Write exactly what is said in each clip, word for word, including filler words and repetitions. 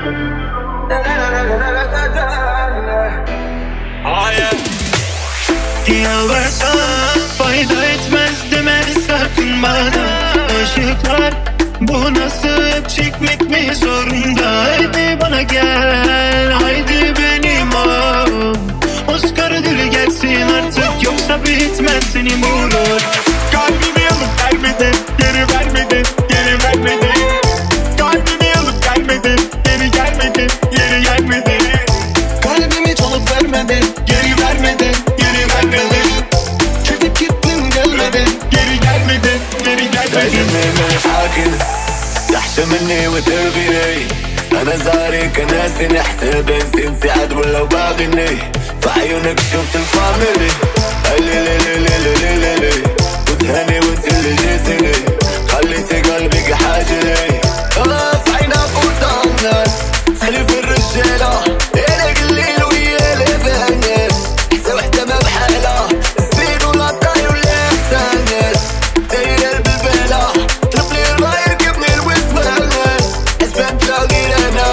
Yalvarsa fayda etmez deme sakın bana. Işıklar bu nasıl, çekmek mi zorunda? Haydi bana gel, haydi benim ol. Oscar ödülü gelsin artık, yoksa bitmez senin uğrun. Kalbimi alıp vermedin, geri vermedin, geri vermedin. Kalbimi alıp vermedin, geri gelmedin, geri gelmedin. Kalbimi çalıp vermedin, geri vermedin, geri vermedin. Çekip gittin gelmedin, geri gelmedin, geri gelmedin. تحشى مني وترغيني انا زارك ناسي نحسب نسيت سعد ولا باغني في عيونك شفت الفاميلي لي لي لي لي لي لي لي وتهني وانت اللي جيتني خليتي قلبك حاجة لي خلاص عينك قدام الناس خليف الرجالة إلك الليل ويا لبنات حتى وحدة ما بحالها الزين ولا الطاي ولا احسانات دايرة بالبالة طلب لي الغير جبني الوسبانات اسبان تلاقي انا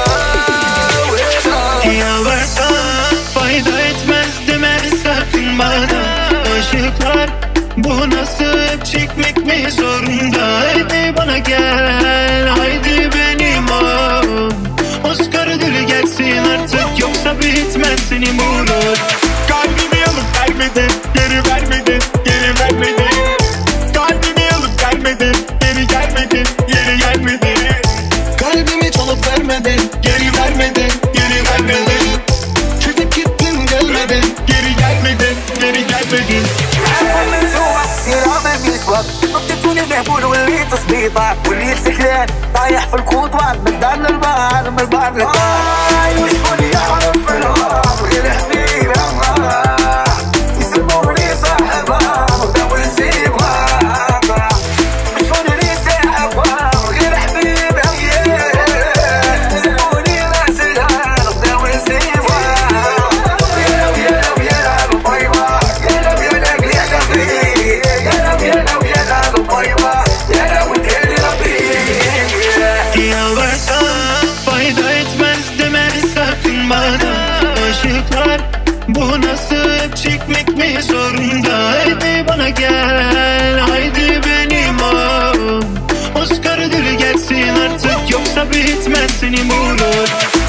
Yalvarsa fayda etmez deme sakın bana. Işıklar bu nasıl, çekmek mi zorunda? Haydi bana gel, haydi benim ol. Oscar ödülü gelsin artık, yoksa bitmez senin uğrun. Kalbimi alıp vermedin, geri vermedin, geri vermedin. Kalbimi alıp vermedin, geri gelmedin, geri gelmedin. kalbimi çalıp vermedin, Geri vermedin, geri vermedin. çekip gittin gelmedin. Geri gelmedin, geri gelmedin. نطيتوني مهبول وليت صبيطة وليت سكران طايح في الكوطوان من دار للبار من البار للدار شكون يعرف الهرب غير حبيبها يسموني صاحبها وداول نجيبها شكون اللي صاحبها غير حبيبها يسموني راسلها وداول نجيبها يا لو يا لو يا لو طيبة يا لو يا لو يا لو يا Yalvarsa fayda etmez deme sakın bana. Işıklar bu nasıl, çekmek mi zorunda? Haydi bana gel, haydi benim ol. Oscar ödülü gelsin artık, yoksa bitmez senin uğrun.